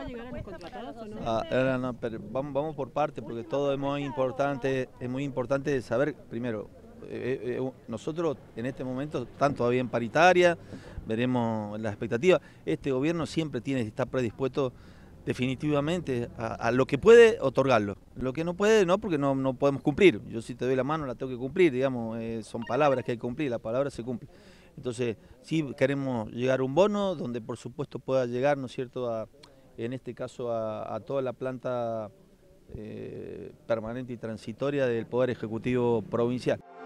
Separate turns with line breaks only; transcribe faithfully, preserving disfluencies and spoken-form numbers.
llegar a los contratados o no?
Ah, ahora no, pero vamos, vamos por parte, porque todo es muy importante, es muy importante saber, primero, eh, eh, nosotros en este momento están todavía en paritaria, veremos las expectativas. Este gobierno siempre tiene que estar predispuesto definitivamente a, a lo que puede otorgarlo, lo que no puede no, porque no, no podemos cumplir. Yo si te doy la mano la tengo que cumplir, digamos, eh, son palabras que hay que cumplir, la palabra se cumple. Entonces sí queremos llegar a un bono donde por supuesto pueda llegar, ¿no es cierto?, a, en este caso a, a toda la planta eh, permanente y transitoria del Poder Ejecutivo Provincial.